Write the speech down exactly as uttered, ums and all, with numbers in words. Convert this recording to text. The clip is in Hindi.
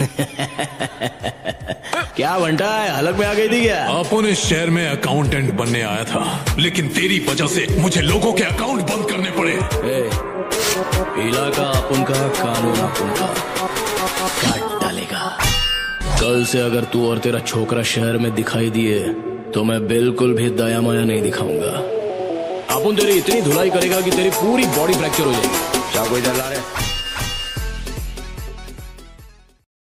क्या बंटा है, हलक में आ गई थी क्या? अपन इस शहर में अकाउंटेंट बनने आया था, लेकिन तेरी वजह से मुझे लोगों के अकाउंट बंद करने पड़े। ए, इलाका अपन का, कानून अपन का, काट डालेगा। कल से अगर तू और तेरा छोकरा शहर में दिखाई दिए तो मैं बिल्कुल भी दया माया नहीं दिखाऊंगा। अपन तेरी इतनी धुलाई करेगा कि तेरी पूरी बॉडी फ्रैक्चर हो जाएगी। क्या कोई डर रहा है?